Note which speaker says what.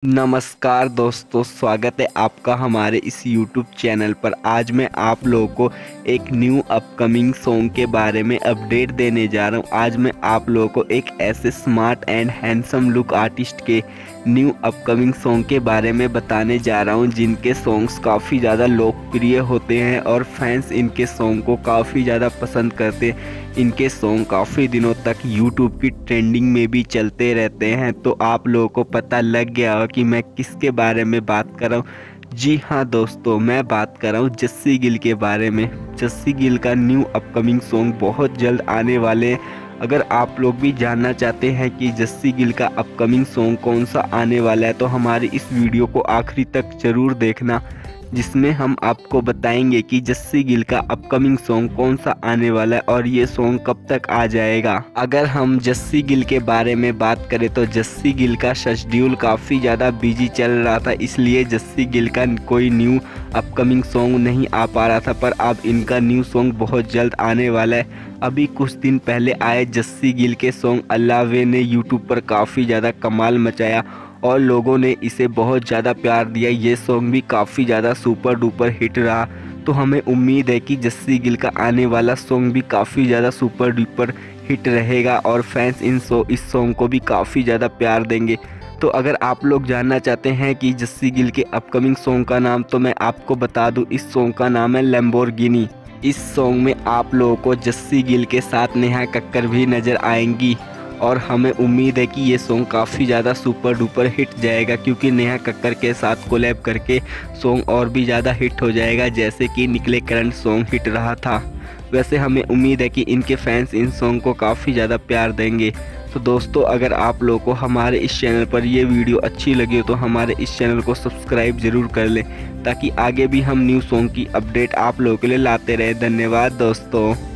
Speaker 1: नमस्कार दोस्तों, स्वागत है आपका हमारे इस YouTube चैनल पर। आज मैं आप लोगों को एक न्यू अपकमिंग सॉन्ग के बारे में अपडेट देने जा रहा हूं। आज मैं आप लोगों को एक ऐसे smart and handsome look artist के न्यू अपकमिंग सॉन्ग के बारे में बताने जा रहा हूं, जिनके सॉन्ग्स काफ़ी ज़्यादा लोकप्रिय होते हैं और फैंस इनके सॉन्ग को काफ़ी ज़्यादा पसंद करते हैं। इनके सॉन्ग काफ़ी दिनों तक YouTube की ट्रेंडिंग में भी चलते रहते हैं। तो आप लोगों को पता लग गया होगा कि मैं किसके बारे में बात कर रहा हूँ। जी हाँ दोस्तों, मैं बात कर रहा हूँ जस्सी गिल के बारे में। जस्सी गिल का न्यू अपकमिंग सॉन्ग बहुत जल्द आने वाले हैं। अगर आप लोग भी जानना चाहते हैं कि जस्सी गिल का अपकमिंग सॉन्ग कौन सा आने वाला है, तो हमारी इस वीडियो को आखिरी तक जरूर देखना, जिसमें हम आपको बताएंगे कि जस्सी गिल का अपकमिंग सॉन्ग कौन सा आने वाला है और ये सॉन्ग कब तक आ जाएगा। अगर हम जस्सी गिल के बारे में बात करें तो जस्सी गिल का शेड्यूल काफ़ी ज़्यादा बिजी चल रहा था, इसलिए जस्सी गिल का कोई न्यू अपकमिंग सॉन्ग नहीं आ पा रहा था। पर अब इनका न्यू सॉन्ग बहुत जल्द आने वाला है। अभी कुछ दिन पहले आए जस्सी गिल के सॉन्ग अल्लाह वे ने यूट्यूब पर काफ़ी ज़्यादा कमाल मचाया और लोगों ने इसे बहुत ज़्यादा प्यार दिया। ये सॉन्ग भी काफ़ी ज़्यादा सुपर डुपर हिट रहा। तो हमें उम्मीद है कि जस्सी गिल का आने वाला सॉन्ग भी काफ़ी ज़्यादा सुपर डुपर हिट रहेगा और फैंस इस सॉन्ग को भी काफ़ी ज़्यादा प्यार देंगे। तो अगर आप लोग जानना चाहते हैं कि जस्सी गिल के अपकमिंग सॉन्ग का नाम, तो मैं आपको बता दूं, इस सॉन्ग का नाम है लैम्बोर्गिनी। इस सॉन्ग में आप लोगों को जस्सी गिल के साथ नेहा कक्कर भी नज़र आएंगी और हमें उम्मीद है कि ये सॉन्ग काफ़ी ज़्यादा सुपर डुपर हिट जाएगा, क्योंकि नेहा कक्कर के साथ कोलैब करके सॉन्ग और भी ज़्यादा हिट हो जाएगा, जैसे कि निकले करंट सॉन्ग हिट रहा था। वैसे हमें उम्मीद है कि इनके फैंस इन सॉन्ग को काफ़ी ज़्यादा प्यार देंगे। तो दोस्तों, अगर आप लोगों को हमारे इस चैनल पर ये वीडियो अच्छी लगी हो तो हमारे इस चैनल को सब्सक्राइब ज़रूर कर लें, ताकि आगे भी हम न्यू सॉन्ग की अपडेट आप लोगों के लिए लाते रहें। धन्यवाद दोस्तों।